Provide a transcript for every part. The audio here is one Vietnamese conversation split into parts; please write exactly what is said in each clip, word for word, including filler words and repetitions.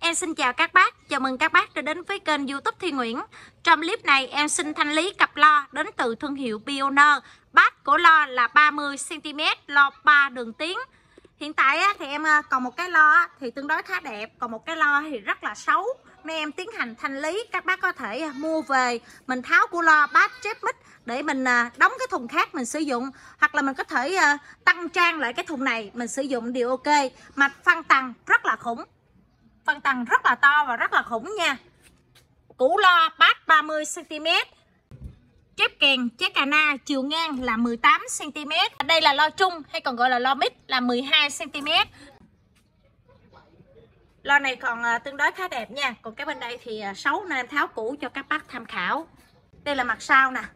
Em xin chào các bác, chào mừng các bác đã đến với kênh YouTube Thi Nguyễn. Trong clip này em xin thanh lý cặp lo đến từ thương hiệu Pioneer. Bát của lo là ba mươi xăng ti mét, lo ba đường tiến. Hiện tại thì em còn một cái lo thì tương đối khá đẹp, còn một cái lo thì rất là xấu. Nên em tiến hành thanh lý, các bác có thể mua về, mình tháo của lo bát chép mít để mình đóng cái thùng khác mình sử dụng, hoặc là mình có thể tăng trang lại cái thùng này mình sử dụng đều ok. Mạch phân tầng rất là khủng, phân tầng rất là to và rất là khủng nha. Củ lo bát ba mươi xăng ti mét, chép kèn chế cà na chiều ngang là mười tám xăng ti mét. Đây là lo trung hay còn gọi là lo mid là mười hai xăng ti mét. Lo này còn tương đối khá đẹp nha. Còn cái bên đây thì xấu nên em tháo cũ cho các bác tham khảo. Đây là mặt sau nè.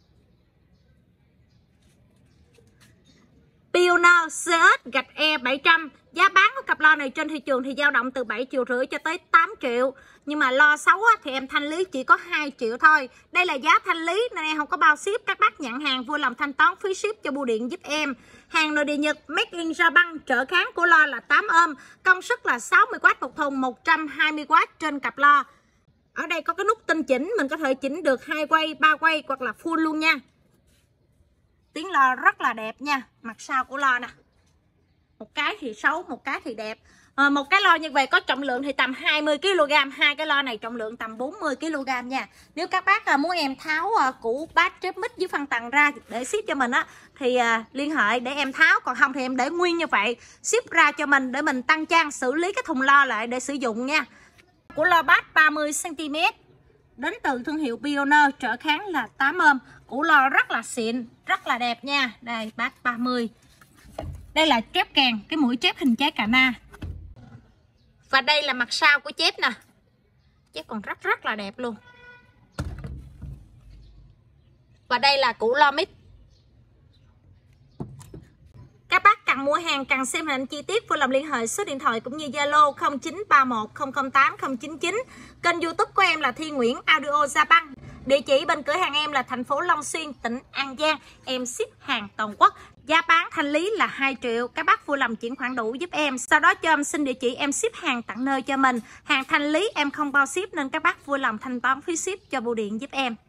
Pioneer xê ét gạch E bảy trăm. Giá bán của cặp lo này trên thị trường thì dao động từ bảy triệu rưỡi cho tới tám triệu. Nhưng mà lo xấu thì em thanh lý chỉ có hai triệu thôi. Đây là giá thanh lý nên em không có bao ship. Các bác nhận hàng vui lòng thanh toán phí ship cho bưu điện giúp em. Hàng nội địa Nhật, made in Japan, trở kháng của lo là tám ôm, công suất là sáu mươi oát một thùng, một trăm hai mươi oát trên cặp lo. Ở đây có cái nút tinh chỉnh, mình có thể chỉnh được hai quay, ba quay hoặc là full luôn nha. Tiếng lo rất là đẹp nha. Mặt sau của lo nè, một cái thì xấu, một cái thì đẹp. à, Một cái lo như vậy có trọng lượng thì tầm hai mươi ki lô gam. Hai cái lo này trọng lượng tầm bốn mươi ki lô gam nha. Nếu các bác à, muốn em tháo à, củ bát trép mít với phân tầng ra để ship cho mình á thì à, liên hệ để em tháo. Còn không thì em để nguyên như vậy, ship ra cho mình để mình tăng trang xử lý cái thùng lo lại để sử dụng nha. Của lo bát ba mươi xăng ti mét đến từ thương hiệu Pioneer, trở kháng là tám ôm. Củ lo rất là xịn, rất là đẹp nha. Đây bát ba mươi. Đây là chép kèn, cái mũi chép hình trái cà na. Và đây là mặt sau của chép nè. Chép còn rất rất là đẹp luôn. Và đây là củ lo mít. Các bác cần mua hàng, cần xem hình chi tiết vui lòng liên hệ số điện thoại cũng như Zalo không chín ba một không không tám không chín chín. Kênh YouTube của em là Thi Nguyễn Audio Japan. Địa chỉ bên cửa hàng em là thành phố Long Xuyên, tỉnh An Giang. Em ship hàng toàn quốc. Giá bán thanh lý là hai triệu. Các bác vui lòng chuyển khoản đủ giúp em. Sau đó cho em xin địa chỉ, em ship hàng tận nơi cho mình. Hàng thanh lý em không bao ship nên các bác vui lòng thanh toán phí ship cho bưu điện giúp em.